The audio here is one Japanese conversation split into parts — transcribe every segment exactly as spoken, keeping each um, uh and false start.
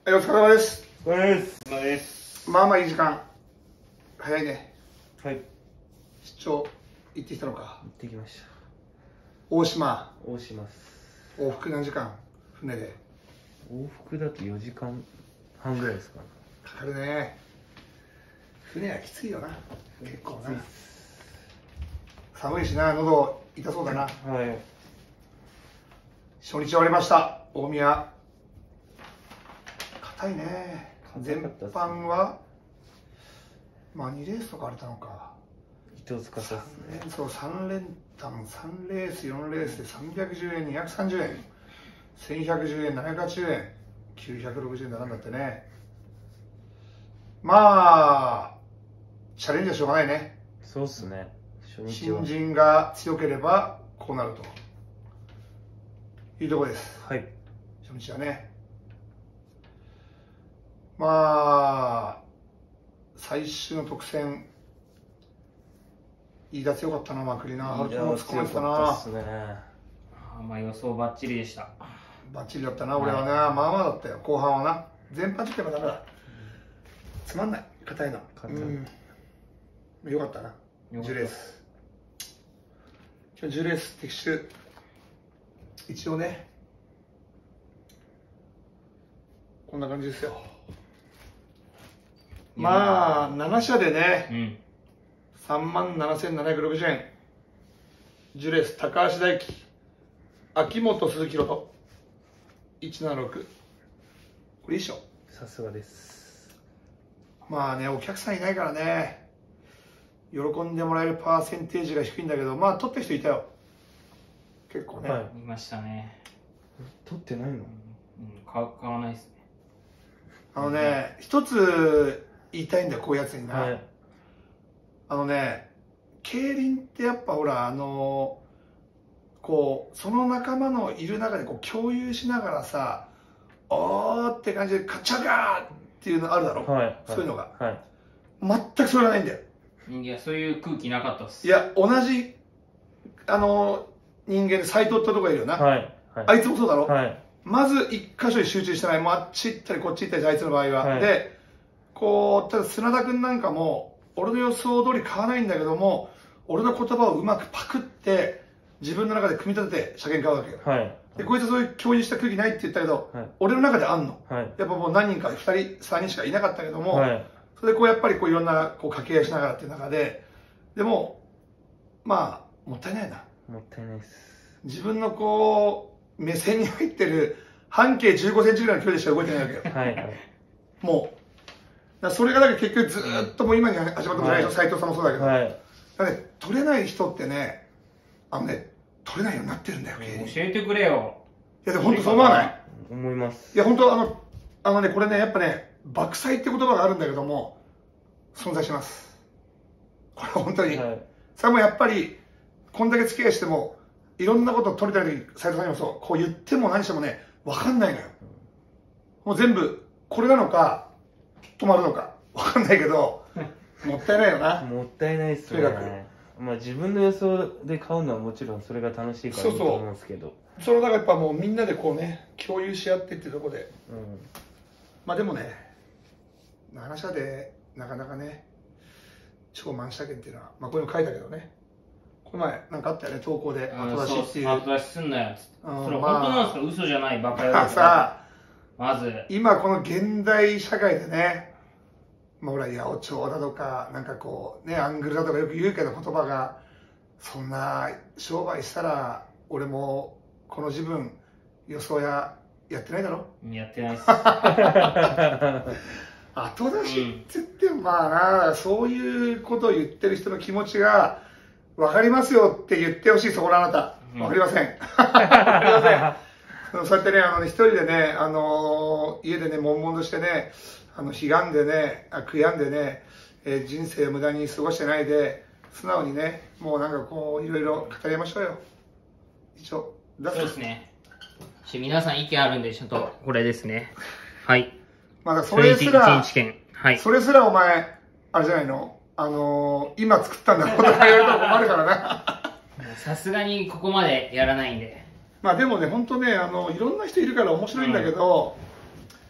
はい、お疲れ様です。 お疲れ様です。 お疲れ様です。 まあまあいい時間。早いね。 はい。 出張行ってきたのか。 行ってきました。 大島。 大島っす。 往復何時間船で。 往復だとよじかんはんぐらいですかね。 かかるね。船はきついよな。結構な。寒いしな、喉痛そうだな。 はい。 初日終わりました。大宮。硬いね。全般は、まあにレースとかあれたのか。 糸塚さっすね。 そう、さん連単、さんレース、よんレースでさんびゃくじゅうえん、にひゃくさんじゅうえん、せんひゃくじゅうえん、ななひゃくはちじゅうえん、きゅうひゃくろくじゅうえん並んだってね。まあ、チャレンジはしょうがないね。 そうっすね。初日は新人が強ければこうなるというところです。 はい。 初日はね。まあ、最終の特選、飯田強かったな、まくりな。ハルトも突っ込まれてたな。 っすね。 あまあ予想バッチリでした。 バッチリだったな、俺はな、まあまあだったよ、後半はな。全般ちょっとやっぱダメだ。つまんない、硬いの。 硬い。 うん。よかったな、じゅうレース。今日じゅうレース的中。一応ね、こんな感じですよ。まあ、なな社でね、 うん、 さんまんななせんななひゃくろくじゅうえん。じゅうレース、高橋大輝、秋元鈴木ロト、いちななろく。これいいっしょ。 さすがです。 まあね、お客さんいないからね、喜んでもらえるパーセンテージが低いんだけど、まあ、取った人いたよ。結構ね。 はい。 見ましたね。 取ってないの？ うん、買買わないですね。 あのね、一つ言いたいんだよ、こういうやつにな。 はい。 あのね、競輪ってやっぱほら、あの、こう、その仲間のいる中でこう共有しながらさ、おーって感じで、勝っちゃうかーっていうのあるだろ。 はい。 そういうのが。 はい。 全くそれがないんだよ。 いや、そういう空気なかったっす。 いや、同じ、あの、人間で斎藤ってとこがいるよな。 はい。はい。 あいつもそうだろ。 はい。 まず一箇所に集中してない。もうあっち行ったりこっち行ったり、あいつの場合は。 はい、 で、こう、ただ砂田君なんかも、俺の予想通り買わないんだけども、俺の言葉をうまくパクって、自分の中で組み立てて車検買うわけよ。 はい。 で、こいつはそういう共有した空気ないって言ったけど、 はい、 俺の中であんの。 はい。 やっぱもう何人か、ふたり、さんにんしかいなかったけども、 はい。 それでこうやっぱりこういろんなこう掛け合いしながらっていう中で、でも、まあ、もったいないな。 もったいないです。 自分のこう、目線に入ってる半径じゅうごセンチぐらいの距離でしか動いてないわけよ。 はい。はい。 もう。だそれがだから結局ずーっともう今に始まったことないでしょ、斎藤さんもそうだけど。 はい。 だからね、取れない人ってね、あのね、取れないようになってるんだよ、競輪。い教えてくれよ。 や、でも本当そう思わない？ 思います。 いや、本当あの、あのね、これね、やっぱね、爆災って言葉があるんだけども、存在します。これは本当に。 はい。 それもやっぱり、こんだけ付き合いしても、いろんなことを取れた時に、斎藤さんにもそう、こう言っても何してもね、わかんないのよ。もう全部、これなのか、止まるのか、わかんないけど、もったいないよな。 もったいないっすね。 とにかくまあ自分の予想で買うのはもちろんそれが楽しいからいいと思うんですけど。 それだからやっぱもうみんなでこうね、共有し合ってっていうところで。 うん。 まあでもね、なな社でなかなかね、超満車券っていうのは、まあこういうの書いたけどね。この前なんかあったよね、投稿で後出しっていう。 後出しすんなよっつって。 うんそれまあ本当なんですか？嘘じゃないバカ野郎。 まあさ、 まず。 今この現代社会でね、まあほら、八百長だとか、なんかこう、ね、アングルだとかよく言うけど言葉が、そんな商売したら、俺もこの自分、予想や、やってないだろ？ やってないっす。 後出しって言ってもまあな、そういうことを言ってる人の気持ちが、わかりますよって言ってほしい、そこのあなた。わかりません。わかりません。そうやってね、あのね、一人でね、あのー、家でね、悶々としてね、あの、悲願でね、あ悔やんでね、えー、人生を無駄に過ごしてないで、素直にね、もうなんかこう、いろいろ語りましょうよ。一応、 そうですね。皆さん意見あるんで、ちょっと、これですね。はい。 まだそれすら、 一日券。はい。 それすらお前、あれじゃないの、あのー、今作ったんだろうとか言われると困るからな。 さすがにここまでやらないんで。 まあでもね、本当ね、あの、いろんな人いるから面白いんだけど、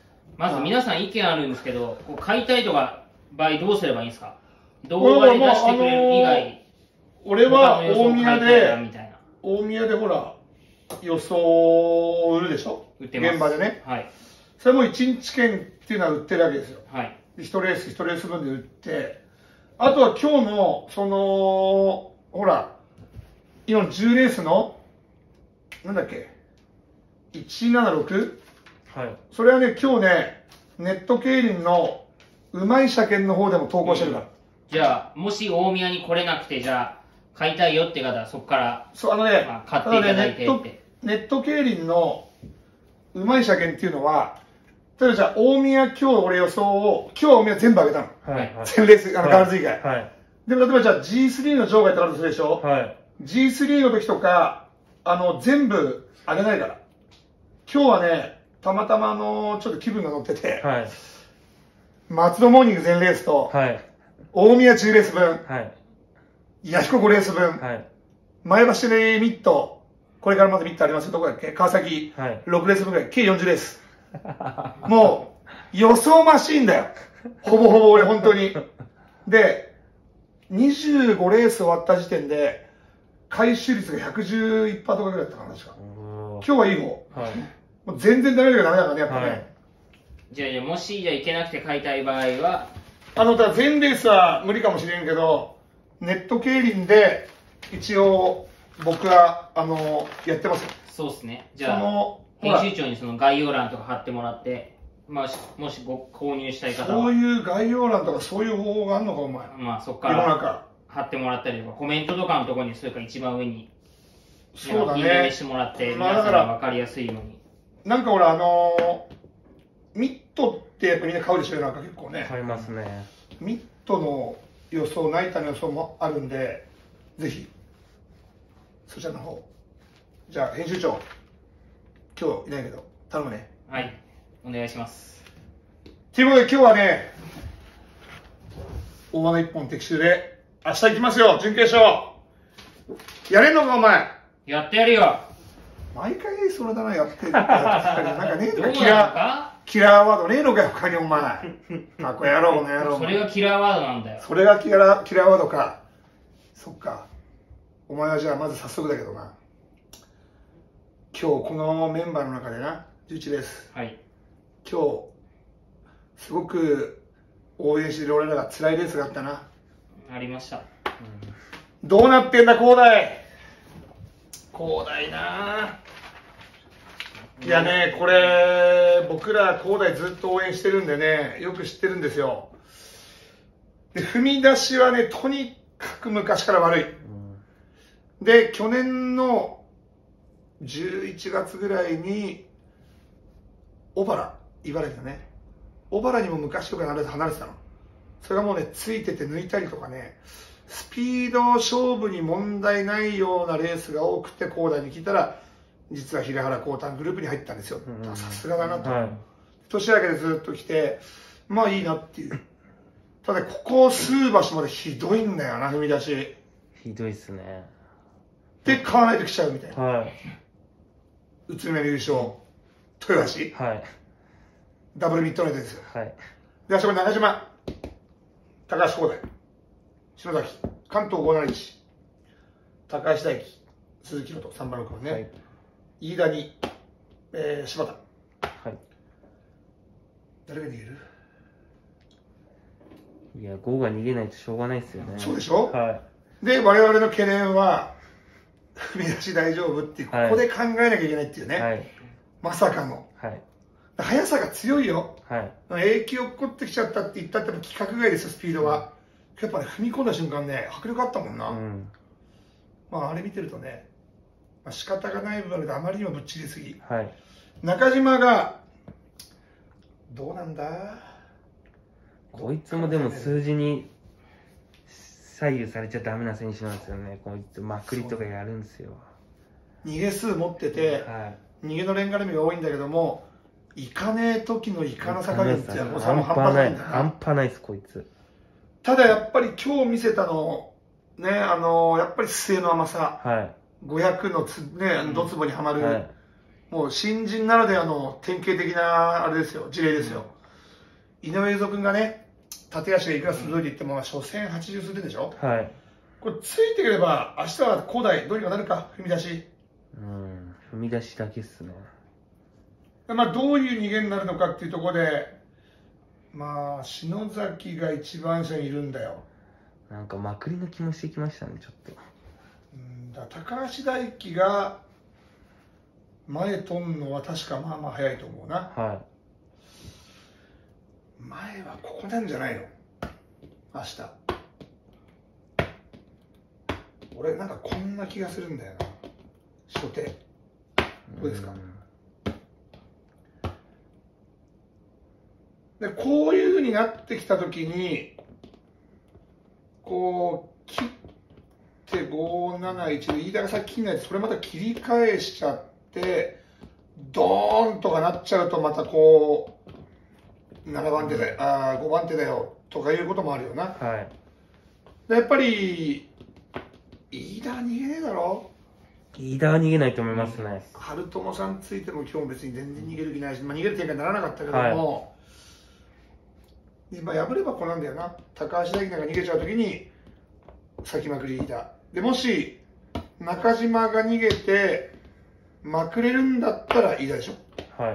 まず皆さん意見あるんですけど、こう買いたいとか場合どうすればいいんですか？動画で出してくれる以外、 俺は大宮で、 みたいな。 大宮でほら、予想を売るでしょ？ 売ってます。 現場でね。 はい。 それもいちにち券っていうのは売ってるわけですよ。 はい。 いちレース、いちレース分で売って、あとは今日の、その、ほら、今のじゅうレースの、なんだっけ、いちななろく？ はい。 それはね、今日ね、ネット競輪のうまい車検の方でも投稿してるから。 じゃあ、もし大宮に来れなくて、じゃあ、買いたいよって方はそこから、 そう、あのね、 まあ、買っていただいてって、 ネット、ネット競輪のうまい車検っていうのは、例えばじゃあ、大宮今日俺予想を、今日は大宮全部上げたの。 はい。 全レース、あの、ガールズ以外。 はい。 でも例えばじゃあ ジースリー の場外ってあるとするでしょ？ はい。 ジースリー の時とか、あの、全部上げないから。今日はね、たまたまあの、ちょっと気分が乗ってて、 はい。 松戸モーニング全レースと、 はい。 大宮じゅうレース分、 はい。 弥彦ごレース分、 はい。 前橋でミット、これからまたミットありますよ、どこだっけ？川崎、 はい。 ろくレース分ぐらい、計よんじゅうレース。もう、予想マシーンだよ。ほぼほぼ俺、本当に。で、にじゅうごレース終わった時点で、回収率が ひゃくじゅういちパーセント とかぐらいだったかな、確か。今日はいい方。 はい。 もう全然ダメだけどダメだからね、やっぱね。 はい、じゃあ、じゃあもしじゃあ行けなくて買いたい場合は、 あの、だから全レースは無理かもしれんけど、ネット競輪で、一応、僕は、あの、やってますよ。 そうですね。じゃあ、 その編集長にその概要欄とか貼ってもらって、まあ、もしご購入したい方は。 そういう概要欄とかそういう方法があるのか、お前。 まあ、そこから貼ってもらったりとか、コメントとかのところに、それから一番上に、 そうだね。 いいねしてもらって、皆さんが分かりやすいように。 なんかほら、あのー、ミットってやっぱみんな買うでしょ、なんか結構ね。 買いますね。 ミットの予想、ナイタの予想もあるんで、ぜひ、そちらの方。じゃあ、編集長、今日いないけど、頼むね。 はい、お願いします。 ということで、今日はね、大穴一本的中で、明日行きますよ、準決勝。やれんのか、お前。 やってやるよ。 毎回それだな、やってる。なんかねえのか、キラー、キラーワードねえのかよ、他にお前。あ、これやろう、この野郎。 それがキラーワードなんだよ。 それがキラー、キラーワードか。そっか。お前はじゃあ、まず早速だけどな。今日、このメンバーの中でな、じゅういちレース。 はい。 今日、すごく応援してる俺らが辛いレースがあったな。 ありました。 うん、どうなってんだ、広大。広大な。いやね、これ、僕ら広大ずっと応援してるんでね、よく知ってるんですよ。で、踏み出しはね、とにかく昔から悪い。うん、で、去年のじゅういちがつぐらいに、小原、茨城だね。小原にも昔とか離れてたの。それがもうね、ついてて抜いたりとかね、スピード勝負に問題ないようなレースが多くて、広大に聞いたら、実は平原光丹グループに入ったんですよ。さすがだなと。はい、年明けでずっと来て、まあいいなっていう。ただ、ここ数場所までひどいんだよな、踏み出し。 ひどいっすね。 で、買わないと来ちゃうみたいな。 はい。 宇都宮の優勝、豊橋。 はい。 ダブルミッドナイトですよ。 はい。 で、あそこ中島、高橋光大、篠崎、関東ごーなないち、高橋大輝、鈴木のとさんばんろくばんね、はい、飯田に、えー、柴田。はい。誰が逃げる？ いや、ごが逃げないとしょうがないですよね。 そうでしょ？ はい。 で、我々の懸念は、踏み出し大丈夫っていう、ここで考えなきゃいけないっていうね。はい。まさかの。はい。速さが強いよ。はい。永久落っこってきちゃったって言ったって規格外ですよ、スピードは。やっぱね、踏み込んだ瞬間ね、迫力あったもんな。うん、まあ、あれ見てるとね、まあ、仕方がない部分であまりにもぶっちりすぎ。はい。中島が、どうなんだ？ こいつもでも数字に左右されちゃダメな選手なんですよね。こいつ、まくりとかやるんですよ。 逃げ数持ってて、はい、逃げのレンガレミが多いんだけども、いかねえ時のいかなさ加減ってもう半端ないんだな。 半端ないです、こいつ。 ただやっぱり今日見せたの、ね、あの、やっぱり末の甘さ。はい。ごひゃくのつ、ね、ドツボにはまる。はい、 もう新人ならではの典型的なあれですよ、事例ですよ。井上裕三君がね、縦足がいくら鋭いで言っても、初戦はちじゅう数点でしょ。 はい。 これついてくれば、明日は高台どうにかなるか、踏み出し。 うん、踏み出しだけっすね。 まあ、どういう逃げになるのかっていうところで、まあ、篠崎が一番下にいるんだよ。 なんかまくりの気もしてきましたね、ちょっと。 うんだ高橋大輝が前取るのは確かまあまあ早いと思うな。 は前はここなんじゃないの明日。俺なんかこんな気がするんだよな。初手。どうですか。でこういう風になってきたときに、こう切ってごなないちで飯田がさっき切んないでそれまた切り返しちゃってドーンとかなっちゃうとまたこうななばん手だよ、あごばん手だよとかいうこともあるよな。 い。はい。 でやっぱり飯田は逃げねえだろ。 飯田は逃げないと思いますね。 春友さんついても今日も別に全然逃げる気ないし、まあ、逃げる展開にならなかったけども、はい、今破ればこうなんだよな。高橋大輝なんか逃げちゃうときに先まくり飯田で、もし中島が逃げてまくれるんだったら飯田でしょ。 はい。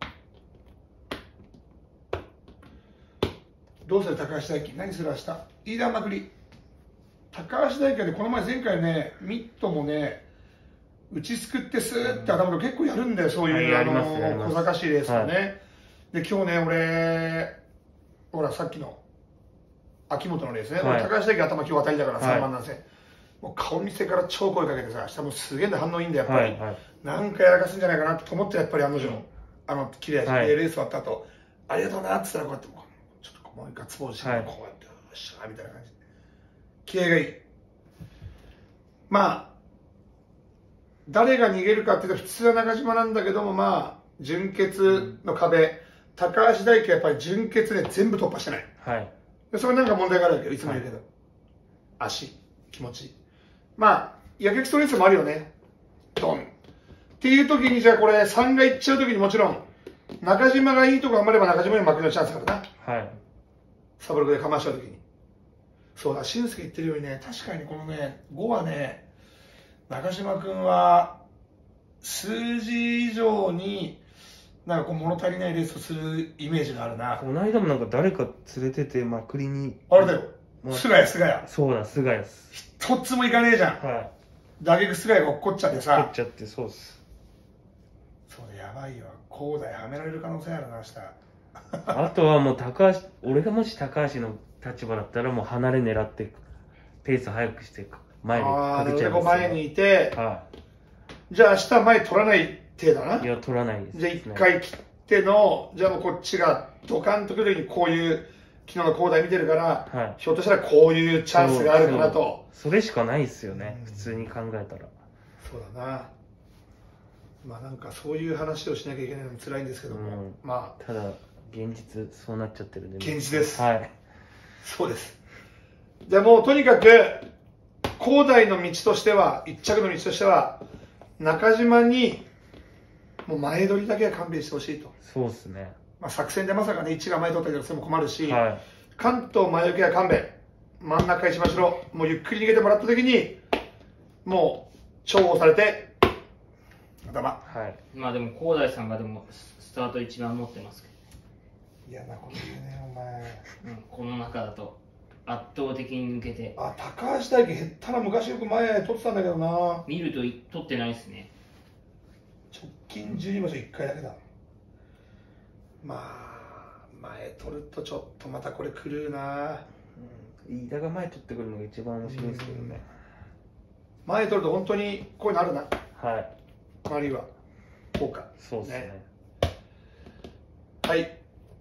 どうする高橋大輝、何する明日。飯田まくり。高橋大輝でこの前前回ね、ミットもね、打ちすくってスーって頭で結構やるんだよ、そういう、はい、あの小賢しいレースをね、はい、で今日ね、俺、ほら、さっきの秋元のレースね、はい、高橋大輝頭今日当たりだからさんばんなんですね、もう顔見せから超声かけてさ、下もすげえ反応いいんだよ、やっぱり、はいはい、なんかやらかすんじゃないかなと思って、やっぱり案の定、うん、あの綺麗な、はい、レース終わった後、ありがとうなって言ったら、こうやって、ちょっともうガッツポーズして、はい、こうやって、よっしゃーみたいな感じで。気合がいい。まあ、誰が逃げるかっていうと、普通は中島なんだけども、まあ、準決の壁、うん、高橋大輝はやっぱり準決で全部突破してない。はい。でそれなんか問題があるわけよ、いつも言うけど。はい、足、気持ち。まあ、やけくそレースもあるよね。ドン。っていう時に、じゃあこれ、さんがいっちゃう時にもちろん、中島がいいとこ頑張れば中島に負けのチャンスあるな。はい。サブロクでかましちゃう時に。そうだ、俊介言ってるようにね、確かにこのね、ごはね、中島君は数字以上になんかこう物足りないレースをするイメージがあるな。 この間もなんか誰か連れててまくりに。 あれだよ、菅谷、菅谷。 そうだ、菅谷。 一つもいかねえじゃん。はい。だけど菅谷が落っこっちゃってさ。 落っこっちゃって、そうっす。 そうだ、やばいよ。高台はめられる可能性あるな、明日。 あとはもう高橋、俺がもし高橋の立場だったらもう離れ狙ってペース早くして前にかけちゃいます、ね、 前にいて、はい、じゃあ明日前取らない手だな。 いや取らないです、ね、 じゃあいっかい切っての、じゃあもうこっちがドカンとくるにこういう昨日の高台見てるから、はい、ひょっとしたらこういうチャンスがあるかなと。 それしかないですよね、普通に考えたら。 そうだな。まあなんかそういう話をしなきゃいけないのも辛いんですけども、うん、まあただ現実そうなっちゃってるんで、 現実です。 はい。 そうです。じゃあもうとにかく高台の道としては、一着の道としては中島にもう前取りだけは勘弁してほしいと。 そうですね。 まあ作戦でまさかねいちが前取ったりとかしても困るし、はい、関東前受けは勘弁、真ん中一番しろ、もうゆっくり逃げてもらった時にもう重宝されて頭。 はい。まあでも高台さんがでもスタート一番持ってますけど。 嫌なこと言うねお前、 うん、この中だと圧倒的に抜けて。 あ、高橋大輝減ったら昔よく前取ってたんだけどな。 見ると取ってないですね。 直近じゅうに場所いっかいだけだ。まあ前取るとちょっとまたこれ狂うな、 うん、飯田が前取ってくるのが一番面白いですけどね。 前取ると本当にこういうのあるな。 はい。 周りは効果。 そうですね。 はい。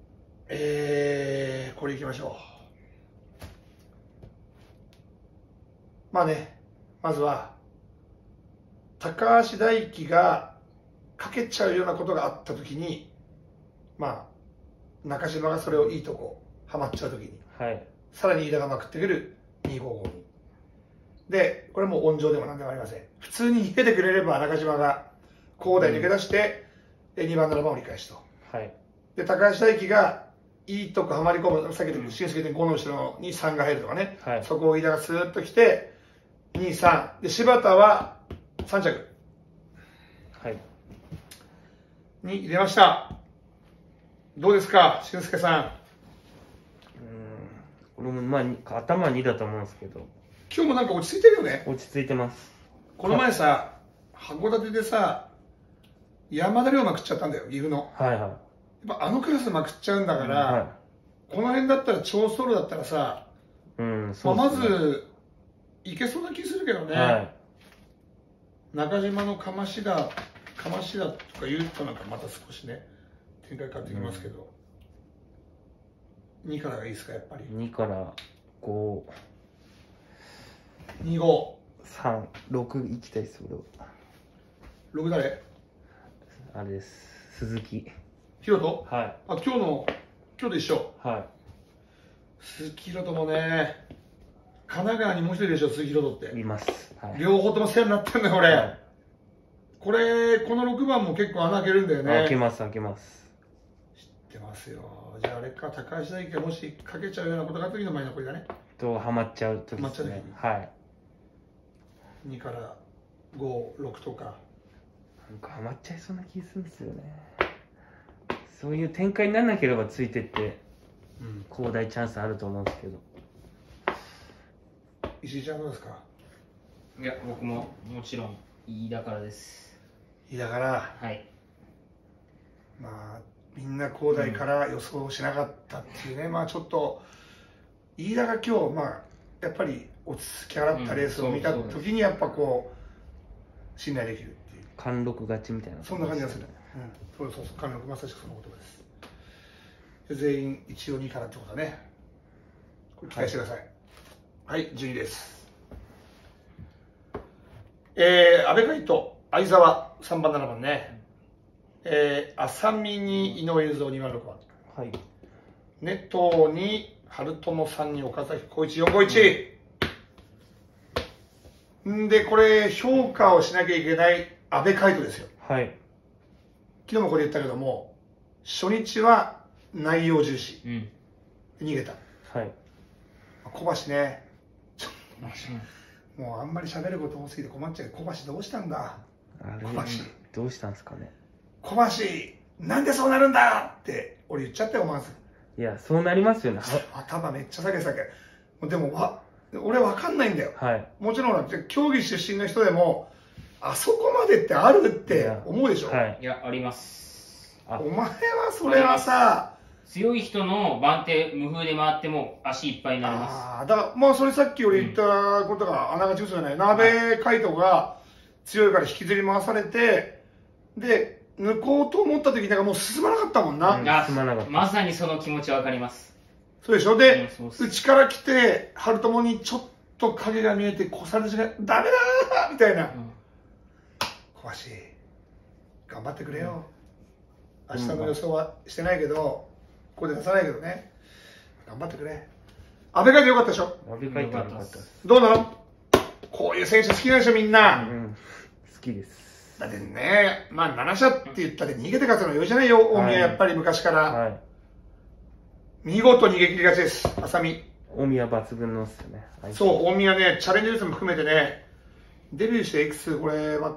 えー、これいきましょう。まあね、まずは高橋大輝がかけちゃうようなことがあったときに、まあ中島がそれをいいとこはまっちゃうときに、はい、さらに飯田がまくってくるにごごにで、これも温情でも何でもありません。普通に逃げてくれれば中島が高台抜け出して、 でにばんななばん折り返しと。 はい。 で高橋大輝がいいとこはまり込む、さっき言った俊介点ごの後ろにさんが入るとかね、 はい、 そこを飯田がスーッと来てに、さんで柴田はさん着、 はい、 に入れました。どうですか俊介さん。 うん、これもまあ頭にだと思うんですけど、 今日もなんか落ち着いてるよね。 落ち着いてます。 この前さ函館でさ山田龍馬食っちゃったんだよ、岐阜の。 はいはい。やっぱあのクラスまくっちゃうんだから、はい、この辺だったら超ソロだったらさ、 うんそうまあ、 ですね、 まずいけそうな気するけどね、 はい、 中島の釜石だ釜石だとか言うとなんかまた少しね展開変わってきますけど、うん、にからがいいですかやっぱり。 にからご、 に、ご、 さん、ろくいきたいです俺は。 ろく誰？ あれです、鈴木ひろと。 はい。 あ、今日の今日と一緒。 はい。 鈴木ひろともね、神奈川にもう一人でしょ、鈴木ひろとって。 います。はい、両方とも世話になってんだよ、俺。はい、これ、このろくばんも結構穴開けるんだよね。 開けます、開けます。 知ってますよ。じゃあ、あれか、高橋大輝がもしかけちゃうようなことがあった時の前のこれだね。 と、はまっちゃう時ですね。はい。 にからご、ろくとか。 なんかはまっちゃいそうな気するんですよね。そういう展開にならなければついてって、うん、広大チャンスあると思うんですけど。 石井ちゃんどうですか？ いや、僕ももちろん飯田からです。 飯田から。 はい。 まあみんな広大から予想しなかったっていうね、うん、まあちょっと飯田が今日まあやっぱり落ち着き払ったレースを見た時にやっぱこう信頼できるっていう。 貫禄勝ちみたいな。 そんな感じがする。うん、そうそうそう、貫禄まさしくその言葉です。全員一応にからってことだね。これ期待してください。はい、はい、じゅうにです。えー、阿部海斗、相沢、さんばん、ななばんね。えー、浅見に井上雄三、にばん、ろくばん。はい。ネトに春友さんに岡崎浩一、よんごいち。んで、これ、評価をしなきゃいけない阿部海斗ですよ。 はい。 昨日もこれ言ったけども、初日は内容重視、うん、逃げた。はい。小橋ね、ちょっと、もうあんまり喋ること多すぎて困っちゃう。小橋どうしたんだ。 あれ、小橋どうしたんですかね。 小橋、なんでそうなるんだって俺言っちゃったよ、まず。 いや、そうなりますよね。 頭めっちゃ下げ下げ。でもわ、俺わかんないんだよ。はい。もちろん、競技出身の人でも、あそこまでってあるって思うでしょ。 はい。いや、あります。 お前はそれはさ、 強い人の番手無風で回っても足いっぱいになります。 ああ、だからまあそれさっき俺言ったことがあながち嘘じゃない。阿部海斗が強いから引きずり回されて、で抜こうと思った時なんかもう進まなかったもんな。 うん、進まなかった。まさにその気持ちわかります。 そうでしょ。で、内から来て春友にちょっと影が見えて小されしがダメだーみたいな。うん、小橋頑張ってくれよ。明日の予想はしてないけど、ここで出さないけどね。頑張ってくれ。阿部海斗よかったでしょ。 阿部海斗よかったです。 どうなの？こういう選手好きなんでしょみんな。 うん、好きです。 だってね、まあななしゃって言ったって逃げて勝つのよいじゃないよ、大宮やっぱり昔から。はい、見事逃げ切り勝ちです、浅見。 大宮抜群のっすよね。 そう、大宮ね、チャレンジレースも含めてね、デビューしていくつ、これ待って、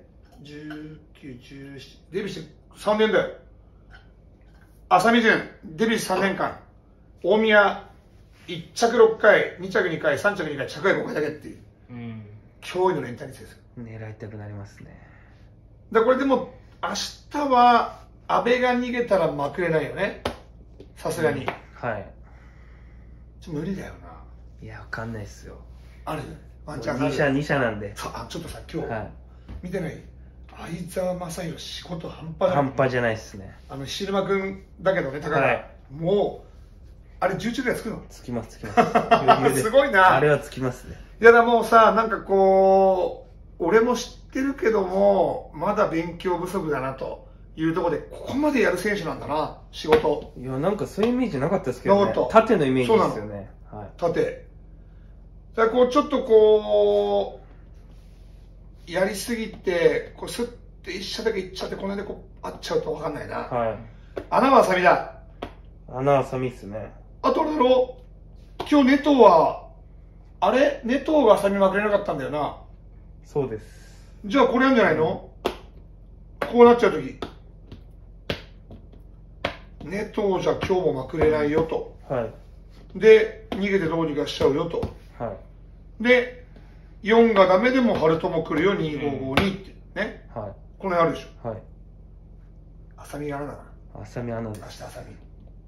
じゅうきゅう、じゅうなな、デビューしてさんねんだよ。浅見順、デビューしてさんねんかん。大宮、いっちゃくろっかい、にちゃくにかい、さんちゃくにかい、着外ごかいだけっていう。うん、驚異の連帯率ですよ。 狙いたくなりますね。 だこれでも、明日は、阿部が逃げたらまくれないよね。さすがに。うん、はい。ちょ無理だよな。 いや、わかんないっすよ。 あるワンチャンある。に社、に社なんで。 あ、ちょっとさ、今日、はい、見てない？相沢雅弘、仕事半端ない。 半端じゃないっすね。 あの、菱沼君だけどね、高田、はい、もう、あれじゅういちぐらいつくの？ つきます、つきます。 すごいな。 あれはつきますね。 いやだもうさ、なんかこう、俺も知ってるけども、まだ勉強不足だなというところで、ここまでやる選手なんだな、仕事。 いや、なんかそういうイメージなかったですけどね。縦のイメージですよね。 はい、縦。だからこう、ちょっとこう、やりすぎて、こうスッて一社だけいっちゃって、この辺でこ合っちゃうと分かんないな。 はい。 穴は浅見だ。 穴浅見っすね。 あとあれだろう、今日ネトは、あれネトが浅見まくれなかったんだよな。 そうです。 じゃあこれなんじゃないの、こうなっちゃうとき。ネトじゃ今日もまくれないよと。 はい。 で、逃げてどうにかしちゃうよと。 はい。 で、よんがダメでもハルトも来るよ、にごごにって。ね。 はい。 この辺あるでしょ。 はい。 浅見が穴だな。 浅見穴で明日す。 浅見。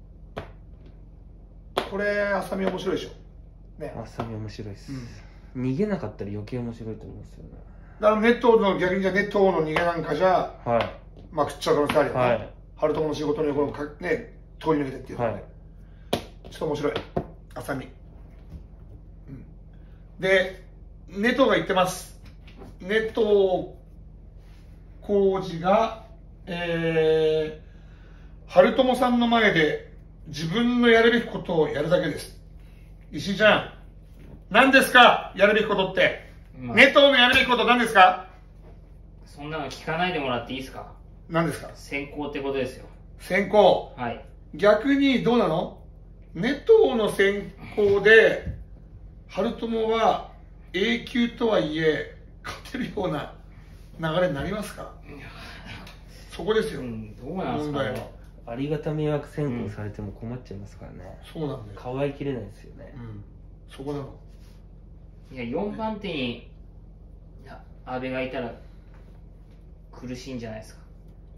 これ、浅見面白いでしょ。ね。 浅見面白いです、 うん。 逃げなかったら余計面白いと思うんですよね。 だからネットの逆にじゃネットの逃げなんかじゃ、 はい。 まくっちゃう可能性あるよね。 はい。 ハルトの仕事の横のかね、通り抜けてっていうのはね。 はい。 ちょっと面白い。浅見。うん。で、ネトが言ってます。ネト浩二が、えー、春友さんの前で自分のやるべきことをやるだけです。石井ちゃん、何ですかやるべきことって。 まあネトのやるべきこと何ですか？ そんなの聞かないでもらっていいですか？ 何ですか？ 先行ってことですよ。 先行。 はい。 逆にどうなの？ネトの先行で、春友は A 級とはいえ、勝てるような流れになりますか？そこですよ、 うん、どうなんですかね。 問題は。 ありがた迷惑先行されても困っちゃいますからね。 そうなんだよ。 かわいきれないですよね。 うん、そこなの。 いや、よんばん手にいや安倍がいたら苦しいんじゃないですか。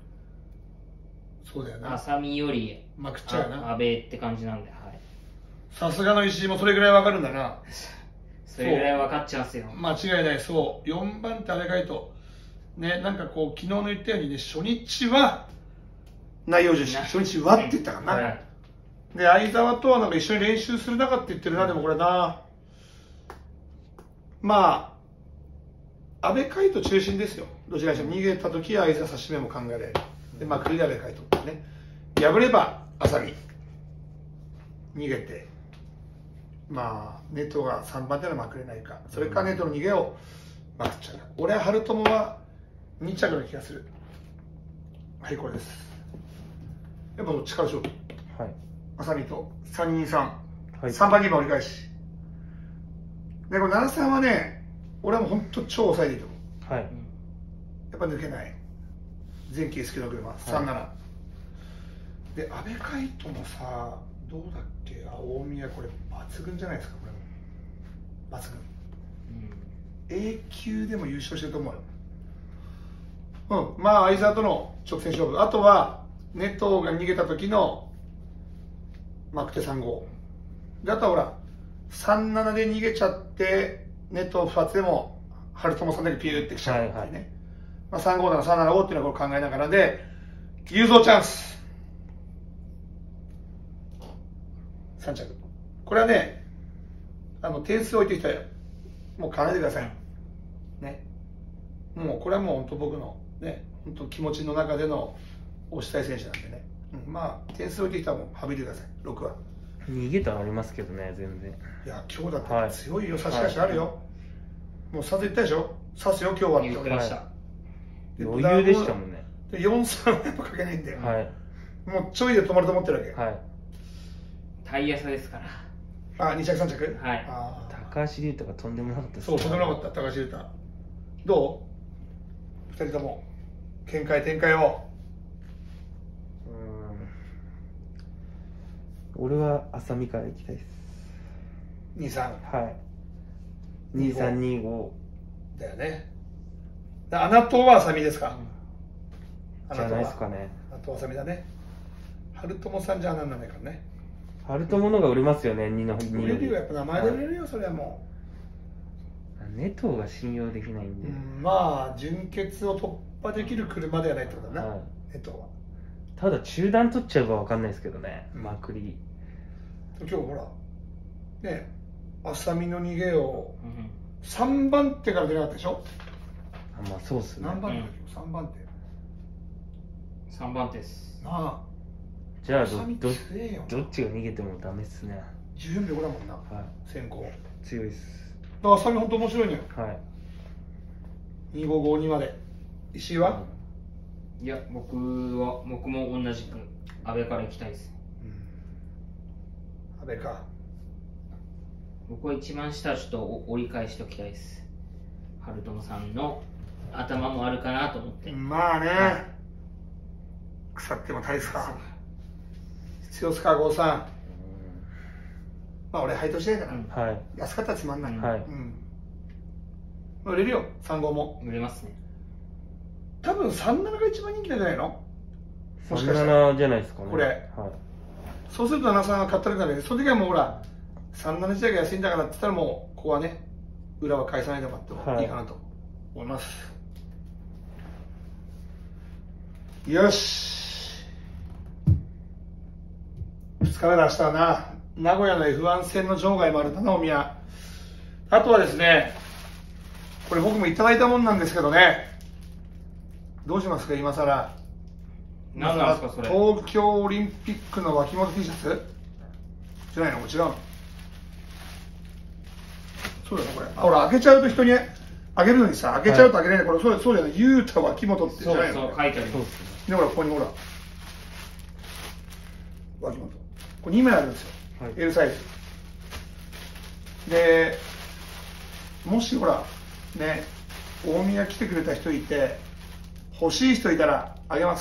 そうだよな。 浅見よりまくっちゃうな。 あ安倍って感じなんで、はい。 さすがの石井もそれぐらいわかるんだな。 それぐらい分かっちゃうんですよ。 間違いない、そう。よんばん手安倍海人。ね、なんかこう、昨日の言ったようにね、初日は内容重視。初日はって言ったからな。 はい。 で、相沢とはなんか一緒に練習する中って言ってるな、でもこれな。まあ、安倍海人中心ですよ。どちらにしても逃げた時は相沢差し目も考えられる。で、まあ、栗で安倍海人ね。敗れば、浅見。逃げて。まあ、ネットがさんばん手のまくれないか。それかネットの逃げをまくっちゃうか。俺は春友はに着の気がする。はい、これです。やっぱどっちからしようと。 はい。 浅見とさんにさん。 はい。 さんばんにばん折り返し。で、これななさんはね、俺はもう本当超抑えていいと思う。 はい。 やっぱ抜けない。前期 S 級の車、さんなな。で、安倍海人もさ、どうだっけ、大宮、これ抜群じゃないですか、これも。抜群。うん、A 級でも優勝してると思うよ。うん、まあ、相沢との直線勝負。あとは、ネットが逃げた時のマクテさん号。で、あとはほら、さんななで逃げちゃって、ネットふたつでも、春友さんだけピューってきちゃうってね。はいはい、まあ、さんごなな、さんななごっていうのはこれ考えながらで、雄三チャンス。さん着。これはね、あの、点数置いてきたよ。もう考えてください。ね。もう、これはもう本当僕の、ね、本当気持ちの中での推したい選手なんでね。うん、まあ、点数置いてきたらもう、はびてください。ろくは。 逃げたらありますけどね、全然。 いや、今日だって強いよ、差し返しあるよ。はい、もう、さず言ったでしょ、刺すよ、今日はって言ってました。はい、 余裕でしたもんね。 で、よんさんはやっぱかけないんだよ。 はい。 もう、ちょいで止まると思ってるわけ。 はい。 タイヤ差ですから。 あ、に着さん着。 はい。 あ、 高橋龍太がとんでもなかったですね。そう、とんでもなかった、高橋龍太。どうふたりとも、見解、展開を。 うん。俺は浅見から行きたいです。 にさん。 はい。にさん、にご。 だよね。アナトは浅見ですか、 うん、じゃないですかね。 アナトは浅見だね。春友さんじゃ穴にならないからね。 春友のが売れますよね、にのに。 売れるよ、やっぱ名前で売れるよ、はい、それはもう。ネトが信用できないんで。 うん、まあ、純潔を突破できる車ではないってことだな、はい、ネトは。 ただ、中断取っちゃうかわかんないですけどね、まくり。 今日ほら、ね、浅見の逃げをさんばん手から出なかったでしょ。 あ、まあ、そうっすね。 何番手だっけ、さんばん手。 さんばん手です。 なあ。 じゃあど、ど、どっちが逃げてもダメっすね。 じゅうよんびょうごだもんな、 はい、 先行。 強いっす。 だから浅見本当面白いのよ。 はい。 にごごにまで。石井は、 いや、僕は、僕も同じく、安倍から行きたいです。 安倍か。 僕は一番下はちょっと折り返しておきたいです。春友さんの頭もあるかなと思って。 まあね、はい、腐っても大すか。必要っすか、郷さん。まあ俺、配当次第だな。はい、安かったらつまんない。はい、うん、売れるよ、さん号も。 売れますね。 多分さんじゅうななが一番人気なんじゃないの？ もしかしたら。さんじゅうななじゃないですかね。 これ。はい、そうするとななさんが買ったるんだけど、その時はもうほら、さんじゅうなな自体が安いんだからって言ったらもう、ここはね、裏は返さないでもらってもいいかなと思います。はい、よし。ふつかめの明日はな、名古屋の エフワン 戦の場外もあるな、大宮。あとはですね、これ僕もいただいたもんなんですけどね、どうしますか、今さら。 何なんですか、それ。 東京オリンピックの脇本 T シャツじゃないの？違うの？そうだよ、これ。あ、ほら、開けちゃうと人にあげるのにさ、開けちゃうとあげれない。これ、そうそうじゃない。ゆうた脇本ってじゃないの？ そうそう、書いてある。そうですね。で、ほら、ここにほら。脇本。これにまいあるんですよ。はい、L サイズ。で、もしほら、ね、大宮来てくれた人いて、欲しい人いたらあげます。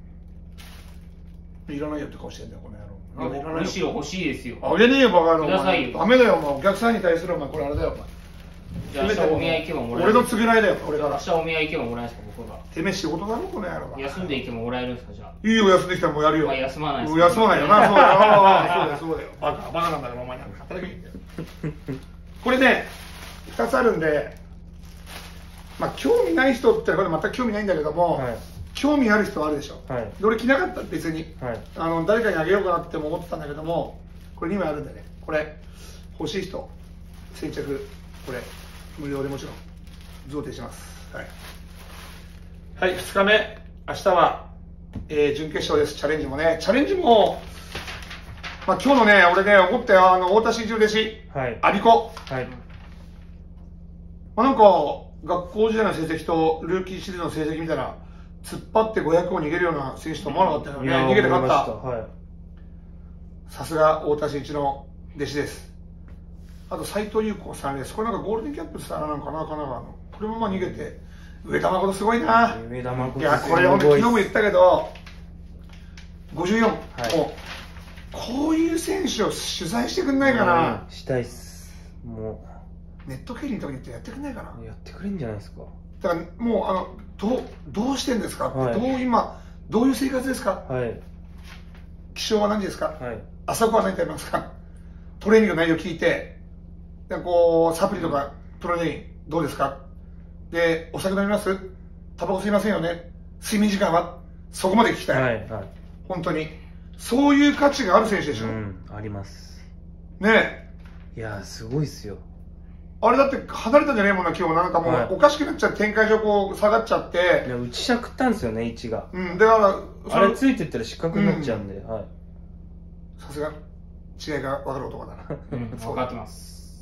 いらないよって顔してんだよ、この野郎。 いや、むしろ欲しいですよ。 あげねえよ、バカ野郎。 くださいよ。 ダメだよ、お前。お客さんに対するお前、これあれだよ、お前。 じゃあ、明日お見合い行けばもらえる。 俺の償いだよ、俺から。 明日お見合い行けばもらえるんですか、僕が。 てめえ仕事だろ、この野郎。 休んで行けばもらえるんですか、じゃあ。 いいよ、休んできたらもうやるよ。 まあ、休まないです。 休まないよな、そうだよ。そうだよ、そうだよ。バカ、バカなんだから、お前なんか働きに行って。これね、ふたつあるんで、まあ、興味ない人ってこれ全く興味ないんだけども、はい、興味ある人はあるでしょ。はい、俺着なかったら別に、はい、あの誰かにあげようかなって思ってたんだけども、これにまいあるんでね、これ欲しい人先着これ無料でもちろん贈呈します。はい、はい、ふつかめ明日は、えー、準決勝です。チャレンジもね、チャレンジも、まあ、今日のね、俺ね怒ったよ、あの太田慎一郎弟子、はい、我孫子、はい、まあ、なんか学校時代の成績とルーキーシリーズの成績見たら突っ張ってごひゃくを逃げるような選手と思わなかったよね。逃げて勝った。さすが太田慎一の弟子です。あと斎藤優子さんです。これなんかゴールデンキャップさんなんかな、神奈川の。これもまあ逃げて、上田誠すごいな。 上田誠いや、これ、昨日も言ったけど、ごじゅうよん、はい、もう、こういう選手を取材してくんないかな。 したいっす。もう。ネット競輪の時にやってくんないかな。 やってくれんじゃないですか。 だからもうあのどうどうしてんですか、はい、どう今どういう生活ですか、はい、起床は何時ですか、はい、朝ごはん何食べますか、トレーニングの内容を聞いて、でこうサプリとかプロテインどうですか、でお酒飲みます、タバコ吸いませんよね、睡眠時間は、そこまで聞きたい、はいはい、本当にそういう価値がある選手でしょ。うん、 ありますねえ。いやすごいっすよ。 あれだって離れたんじゃねえもんな、今日なんかもうおかしくなっちゃって、展開上こう下がっちゃって、 いや、内車食ったんですよね、位置が。 うん、だからあれついてったら失格になっちゃうんで、うん、はい。 さすが違いが分かる男だな。 うん、分かってます。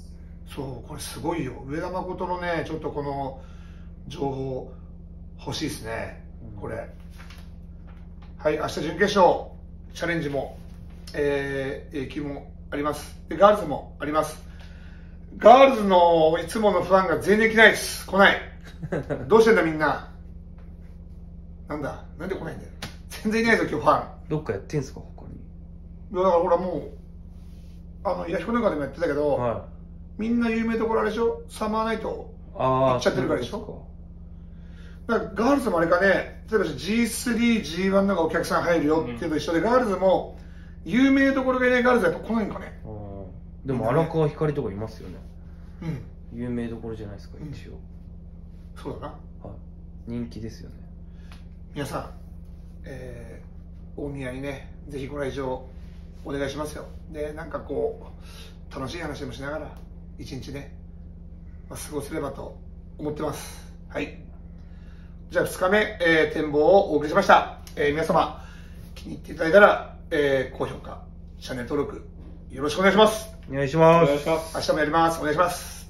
そう、これすごいよ。上田誠のね、ちょっとこの情報欲しいですね、これ。はい、明日準決勝チャレンジも、えー、永久もあります。で、ガールズもあります。ガールズのいつものファンが全然来ないです。来ない。どうしてんだみんな。なんだなんで来ないんだよ。全然いないぞ今日ファン。 どっかやってんすか他に。 だからほらもう、あの、弥彦なんかでもやってたけど、はい、みんな有名どころあれでしょ、サマーナイト行っちゃってるからでしょ。だからガールズもあれかね、例えば ジースリー、ジーワン のがお客さん入るよっていうのと一緒で、うん、ガールズも有名どころがいないガールズはやっぱ来ないんかね。 でも荒川光とかいますよね。 うん。 有名どころじゃないですか、一応。 うん、そうだな。はい。 人気ですよね。 皆さん、えー、大宮にね、ぜひご来場お願いしますよ。で、なんかこう、楽しい話でもしながら、一日ね、まあ、過ごせればと思ってます。はい。じゃあふつかめ、えー、展望をお送りしました。えー、皆様、気に入っていただいたら、えー、高評価、チャンネル登録、よろしくお願いします。 お願いします。 明日もやります。お願いします。